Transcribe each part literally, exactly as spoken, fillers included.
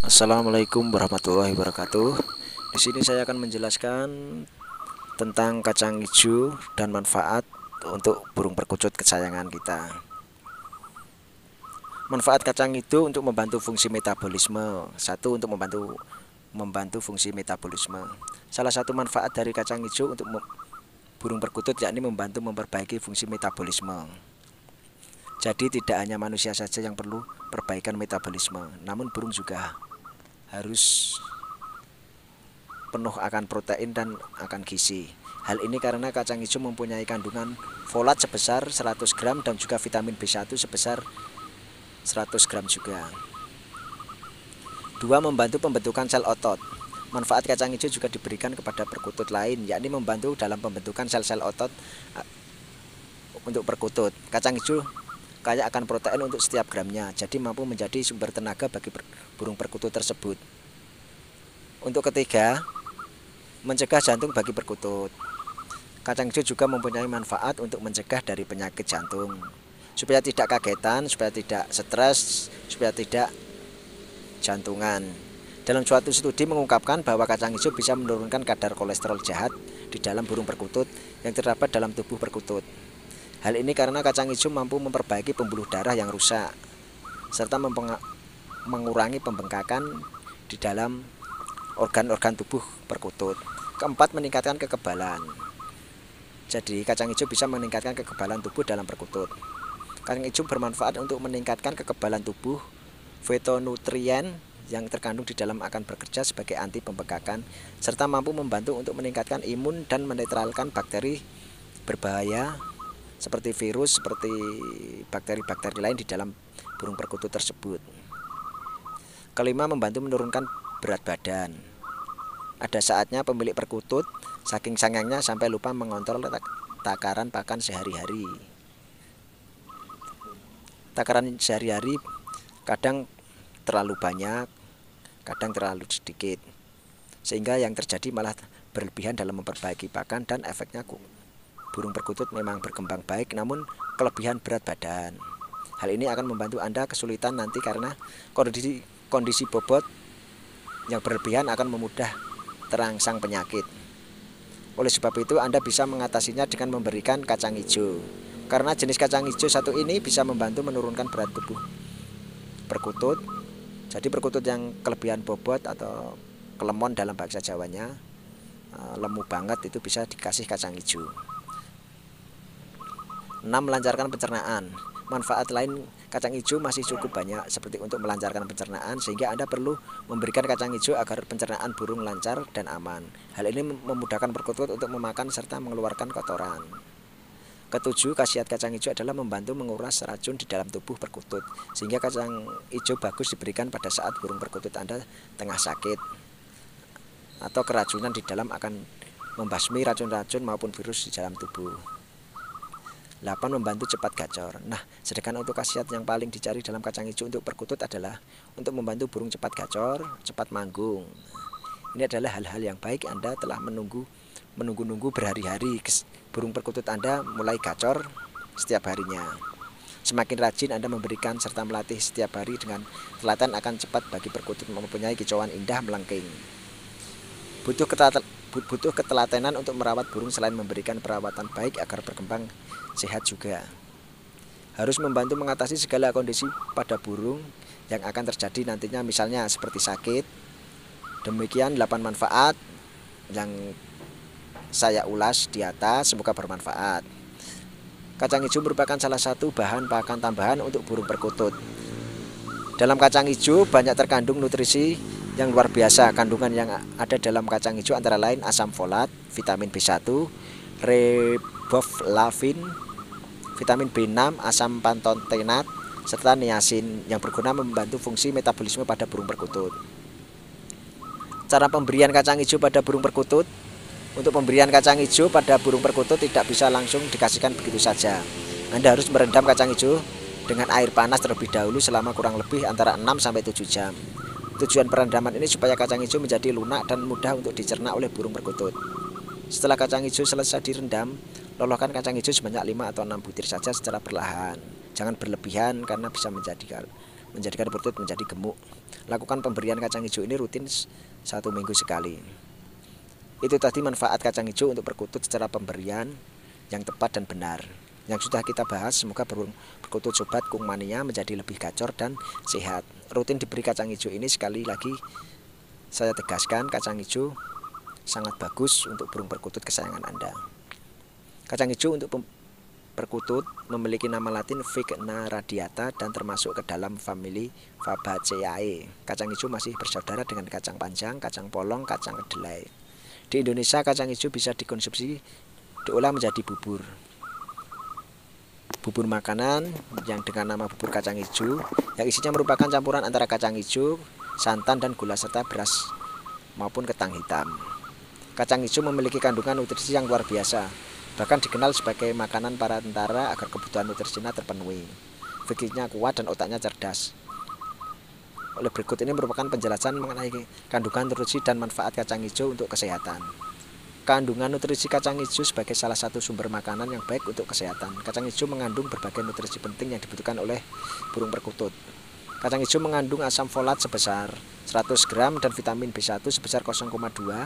Assalamualaikum warahmatullahi wabarakatuh. Di sini saya akan menjelaskan tentang kacang hijau dan manfaat untuk burung perkutut kesayangan kita. Manfaat kacang hijau untuk membantu fungsi metabolisme. Satu, untuk membantu membantu fungsi metabolisme. Salah satu manfaat dari kacang hijau untuk burung perkutut yakni membantu memperbaiki fungsi metabolisme. Jadi tidak hanya manusia saja yang perlu perbaikan metabolisme, namun burung juga harus penuh akan protein dan akan gizi. Hal ini karena kacang hijau mempunyai kandungan folat sebesar seratus gram dan juga vitamin B satu sebesar seratus gram juga. Dua, membantu pembentukan sel otot. Manfaat kacang hijau juga diberikan kepada perkutut lain, yakni membantu dalam pembentukan sel-sel otot untuk perkutut. Kacang hijau kaya akan protein untuk setiap gramnya, jadi mampu menjadi sumber tenaga bagi burung perkutut tersebut. Untuk ketiga, mencegah jantung bagi perkutut. Kacang hijau juga mempunyai manfaat untuk mencegah dari penyakit jantung, supaya tidak kagetan, supaya tidak stres, supaya tidak jantungan. Dalam suatu studi mengungkapkan bahwa kacang hijau bisa menurunkan kadar kolesterol jahat di dalam burung perkutut yang terdapat dalam tubuh perkutut. Hal ini karena kacang hijau mampu memperbaiki pembuluh darah yang rusak, serta mengurangi pembengkakan di dalam organ-organ tubuh perkutut. Keempat, meningkatkan kekebalan. Jadi kacang hijau bisa meningkatkan kekebalan tubuh dalam perkutut. Kacang hijau bermanfaat untuk meningkatkan kekebalan tubuh. Fitonutrien yang terkandung di dalam akan bekerja sebagai anti pembengkakan, serta mampu membantu untuk meningkatkan imun dan menetralkan bakteri berbahaya seperti virus, seperti bakteri-bakteri lain di dalam burung perkutut tersebut. Kelima, membantu menurunkan berat badan. Ada saatnya pemilik perkutut saking sangangnya sampai lupa mengontrol takaran pakan sehari-hari. Takaran sehari-hari kadang terlalu banyak, kadang terlalu sedikit, sehingga yang terjadi malah berlebihan dalam memperbaiki pakan dan efeknya burung perkutut memang berkembang baik namun kelebihan berat badan. Hal ini akan membantu Anda kesulitan nanti karena kondisi kondisi bobot yang berlebihan akan memudah terangsang penyakit. Oleh sebab itu Anda bisa mengatasinya dengan memberikan kacang hijau. Karena jenis kacang hijau satu ini bisa membantu menurunkan berat tubuh perkutut. Jadi perkutut yang kelebihan bobot atau kelemon dalam bahasa Jawanya, lemu banget, itu bisa dikasih kacang hijau. Enam, melancarkan pencernaan. Manfaat lain kacang hijau masih cukup banyak, seperti untuk melancarkan pencernaan, sehingga Anda perlu memberikan kacang hijau agar pencernaan burung lancar dan aman. Hal ini memudahkan perkutut untuk memakan serta mengeluarkan kotoran. Ketujuh, khasiat kacang hijau adalah membantu menguras racun di dalam tubuh perkutut, sehingga kacang hijau bagus diberikan pada saat burung perkutut Anda tengah sakit atau keracunan di dalam, akan membasmi racun-racun maupun virus di dalam tubuh. Delapan, membantu cepat gacor. Nah, sedangkan untuk khasiat yang paling dicari dalam kacang hijau untuk perkutut adalah untuk membantu burung cepat gacor, cepat manggung. Ini adalah hal-hal yang baik. Anda telah menunggu menunggu-nunggu berhari-hari burung perkutut Anda mulai gacor setiap harinya. Semakin rajin Anda memberikan serta melatih setiap hari dengan telaten, akan cepat bagi perkutut mempunyai kicauan indah melengking. Butuh ketel butuh ketelatenan untuk merawat burung. Selain memberikan perawatan baik agar berkembang sehat, juga harus membantu mengatasi segala kondisi pada burung yang akan terjadi nantinya, misalnya seperti sakit. Demikian delapan manfaat yang saya ulas di atas, semoga bermanfaat. Kacang hijau merupakan salah satu bahan pakan tambahan untuk burung perkutut. Dalam kacang hijau banyak terkandung nutrisi yang luar biasa. Kandungan yang ada dalam kacang hijau antara lain asam folat, vitamin B satu, riboflavin, vitamin B enam, asam pantotenat, serta niacin yang berguna membantu fungsi metabolisme pada burung perkutut. Cara pemberian kacang hijau pada burung perkutut. Untuk pemberian kacang hijau pada burung perkutut tidak bisa langsung dikasihkan begitu saja. Anda harus merendam kacang hijau dengan air panas terlebih dahulu selama kurang lebih antara enam sampai tujuh jam. Tujuan perendaman ini supaya kacang hijau menjadi lunak dan mudah untuk dicerna oleh burung perkutut. Setelah kacang hijau selesai direndam, lolokkan kacang hijau sebanyak lima atau enam butir saja secara perlahan. Jangan berlebihan karena bisa menjadikan menjadikan perkutut menjadi gemuk. Lakukan pemberian kacang hijau ini rutin satu minggu sekali. Itu tadi manfaat kacang hijau untuk perkutut secara pemberian yang tepat dan benar yang sudah kita bahas. Semoga burung perkutut sobat Kung Mania menjadi lebih gacor dan sehat. Rutin diberi kacang hijau ini, sekali lagi saya tegaskan, kacang hijau sangat bagus untuk burung perkutut kesayangan Anda. Kacang hijau untuk perkutut memiliki nama latin Vigna radiata dan termasuk ke dalam famili Fabaceae. Kacang hijau masih bersaudara dengan kacang panjang, kacang polong, kacang kedelai. Di Indonesia kacang hijau bisa dikonsumsi diolah menjadi bubur. Bubur makanan yang dengan nama bubur kacang hijau yang isinya merupakan campuran antara kacang hijau, santan dan gula serta beras maupun ketan hitam. Kacang hijau memiliki kandungan nutrisi yang luar biasa, bahkan dikenal sebagai makanan para tentara agar kebutuhan nutrisinya terpenuhi. Fikirnya kuat dan otaknya cerdas. Oleh berikut ini merupakan penjelasan mengenai kandungan nutrisi dan manfaat kacang hijau untuk kesehatan. Kandungan nutrisi kacang hijau sebagai salah satu sumber makanan yang baik untuk kesehatan. Kacang hijau mengandung berbagai nutrisi penting yang dibutuhkan oleh burung perkutut. Kacang hijau mengandung asam folat sebesar seratus gram dan vitamin B satu sebesar nol koma dua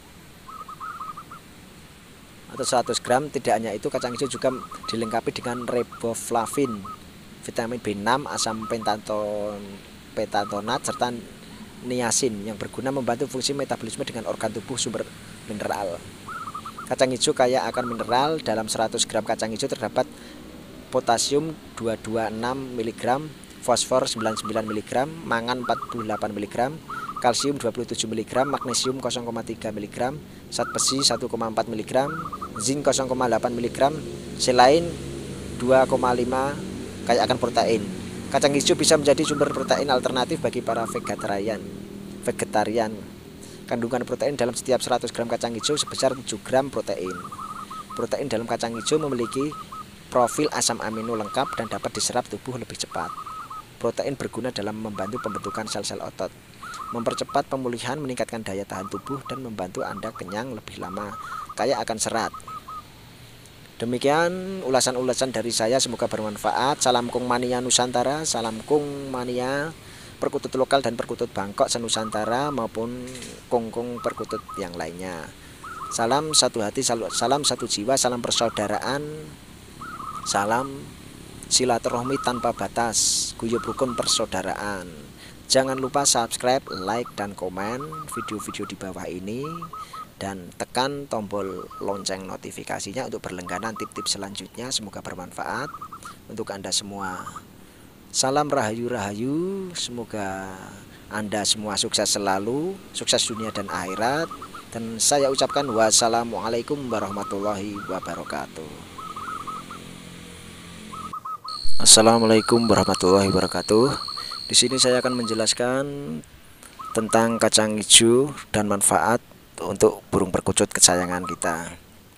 atau seratus gram. Tidak hanya itu, kacang hijau juga dilengkapi dengan riboflavin, vitamin B enam, asam pentaton pentatonat serta niacin yang berguna membantu fungsi metabolisme dengan organ tubuh sumber mineral. Kacang hijau kaya akan mineral. Dalam seratus gram kacang hijau terdapat potasium dua ratus dua puluh enam miligram, fosfor sembilan puluh sembilan miligram, mangan empat puluh delapan miligram, kalsium dua puluh tujuh miligram, magnesium nol koma tiga miligram, zat besi satu koma empat miligram, zinc nol koma delapan miligram, selain dua koma lima kaya akan protein. Kacang hijau bisa menjadi sumber protein alternatif bagi para vegetarian. Vegetarian. Kandungan protein dalam setiap seratus gram kacang hijau sebesar tujuh gram protein. Protein dalam kacang hijau memiliki profil asam amino lengkap dan dapat diserap tubuh lebih cepat. Protein berguna dalam membantu pembentukan sel-sel otot, mempercepat pemulihan, meningkatkan daya tahan tubuh, dan membantu Anda kenyang lebih lama. Kaya akan serat. Demikian ulasan-ulasan dari saya, semoga bermanfaat. Salam Kung Mania Nusantara, salam Kung Mania perkutut lokal dan perkutut Bangkok senusantara maupun kung-kung perkutut yang lainnya. Salam satu hati, salam satu jiwa, salam persaudaraan, salam silaturahmi tanpa batas, guyub rukun persaudaraan. Jangan lupa subscribe, like, dan komen video-video di bawah ini, dan tekan tombol lonceng notifikasinya untuk berlangganan tip-tip selanjutnya. Semoga bermanfaat untuk Anda semua. Salam rahayu-rahayu, semoga Anda semua sukses selalu, sukses dunia dan akhirat. Dan saya ucapkan wassalamualaikum warahmatullahi wabarakatuh. Assalamualaikum warahmatullahi wabarakatuh. Di sini saya akan menjelaskan tentang kacang hijau dan manfaat untuk burung perkutut kesayangan kita.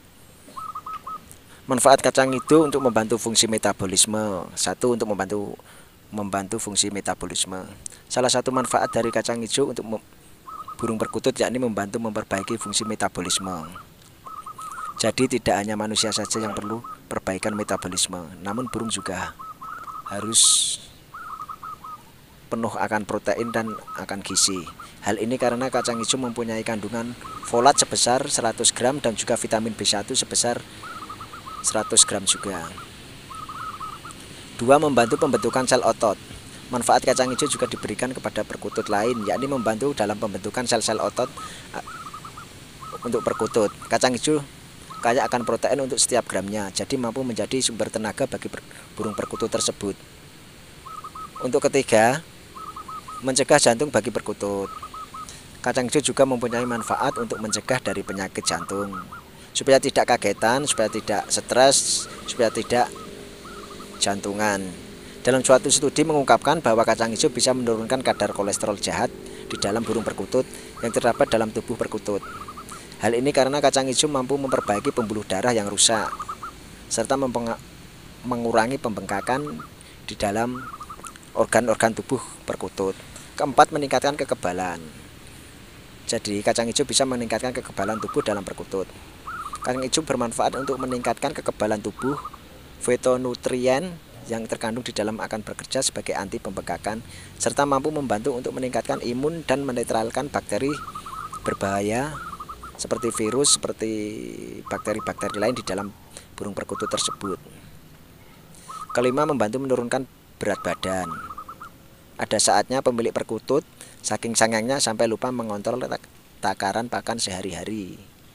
Manfaat kacang hijau untuk membantu fungsi metabolisme. Satu, untuk membantu membantu fungsi metabolisme. Salah satu manfaat dari kacang hijau untuk burung perkutut yakni membantu memperbaiki fungsi metabolisme. Jadi tidak hanya manusia saja yang perlu perbaikan metabolisme, namun burung juga harus penuh akan protein dan akan gizi. Hal ini karena kacang hijau mempunyai kandungan folat sebesar seratus gram dan juga vitamin B satu sebesar seratus gram juga. Dua, membantu pembentukan sel otot. Manfaat kacang hijau juga diberikan kepada perkutut lain, yakni membantu dalam pembentukan sel-sel otot untuk perkutut. Kacang hijau kaya akan protein untuk setiap gramnya, jadi mampu menjadi sumber tenaga bagi burung perkutut tersebut. Untuk ketiga, mencegah jantung bagi perkutut. Kacang hijau juga mempunyai manfaat untuk mencegah dari penyakit jantung, supaya tidak kagetan, supaya tidak stres, supaya tidak jantungan. Dalam suatu studi mengungkapkan bahwa kacang hijau bisa menurunkan kadar kolesterol jahat di dalam burung perkutut yang terdapat dalam tubuh perkutut. Hal ini karena kacang hijau mampu memperbaiki pembuluh darah yang rusak, serta mengurangi pembengkakan di dalam organ-organ tubuh perkutut. Keempat, meningkatkan kekebalan. Jadi kacang hijau bisa meningkatkan kekebalan tubuh dalam perkutut. Kacang hijau bermanfaat untuk meningkatkan kekebalan tubuh, fitonutrien yang terkandung di dalam akan bekerja sebagai anti pembekakan serta mampu membantu untuk meningkatkan imun dan menetralkan bakteri berbahaya seperti virus, seperti bakteri-bakteri lain di dalam burung perkutut tersebut. Kelima, membantu menurunkan berat badan. Ada saatnya pemilik perkutut saking sangangnya sampai lupa mengontrol takaran pakan sehari-hari.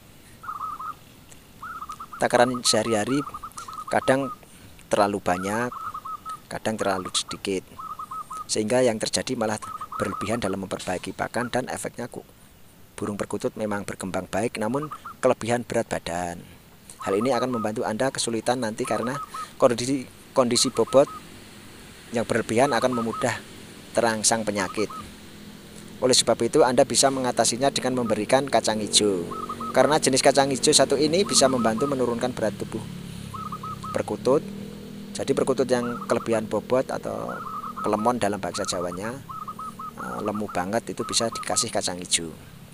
Takaran sehari-hari kadang terlalu banyak, kadang terlalu sedikit, sehingga yang terjadi malah berlebihan dalam memperbaiki pakan dan efeknya burung perkutut memang berkembang baik namun kelebihan berat badan. Hal ini akan membantu Anda kesulitan nanti karena kondisi kondisi bobot yang berlebihan akan memudah terangsang penyakit. Oleh sebab itu Anda bisa mengatasinya dengan memberikan kacang hijau. Karena jenis kacang hijau satu ini bisa membantu menurunkan berat tubuh perkutut. Jadi perkutut yang kelebihan bobot atau kelemon dalam bahasa Jawanya, lemu banget, itu bisa dikasih kacang hijau.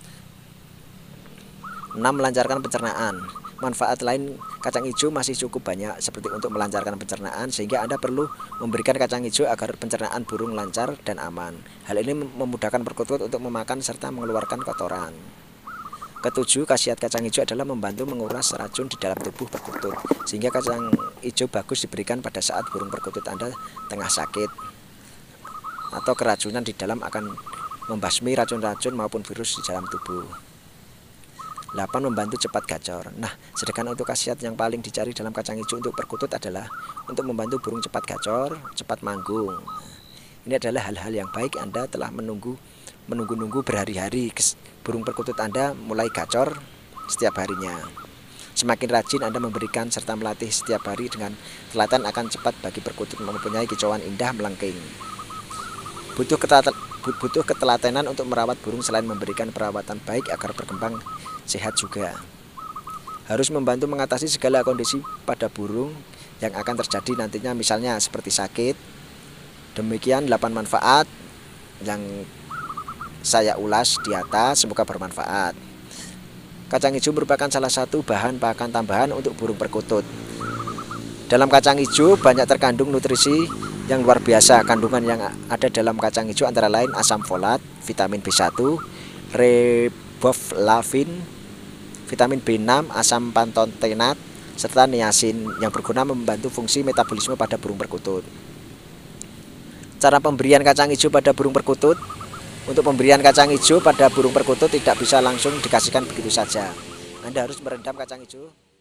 enam. Melancarkan pencernaan. Manfaat lain kacang hijau masih cukup banyak seperti untuk melancarkan pencernaan, sehingga Anda perlu memberikan kacang hijau agar pencernaan burung lancar dan aman. Hal ini memudahkan perkutut untuk memakan serta mengeluarkan kotoran. Ketujuh, khasiat kacang hijau adalah membantu menguras racun di dalam tubuh perkutut, sehingga kacang hijau bagus diberikan pada saat burung perkutut Anda tengah sakit atau keracunan di dalam akan membasmi racun-racun maupun virus di dalam tubuh. delapan. Membantu cepat gacor. Nah, sedangkan untuk khasiat yang paling dicari dalam kacang hijau untuk perkutut adalah untuk membantu burung cepat gacor, cepat manggung. Ini adalah hal-hal yang baik. Anda telah menunggu menunggu-nunggu berhari-hari burung perkutut Anda mulai gacor setiap harinya. Semakin rajin Anda memberikan serta melatih setiap hari dengan telaten akan cepat bagi perkutut mempunyai kicauan indah melengking. Butuh butuh ketelatenan untuk merawat burung selain memberikan perawatan baik agar berkembang sehat juga. Harus membantu mengatasi segala kondisi pada burung yang akan terjadi nantinya, misalnya seperti sakit. Demikian delapan manfaat yang saya ulas di atas, semoga bermanfaat. Kacang hijau merupakan salah satu bahan pakan tambahan untuk burung perkutut. Dalam kacang hijau banyak terkandung nutrisi yang luar biasa. Kandungan yang ada dalam kacang hijau antara lain asam folat, vitamin B satu, riboflavin, vitamin B enam, asam pantotenat, serta niacin yang berguna membantu fungsi metabolisme pada burung perkutut. Cara pemberian kacang hijau pada burung perkutut. Untuk pemberian kacang hijau pada burung perkutut tidak bisa langsung dikasihkan begitu saja. Anda harus merendam kacang hijau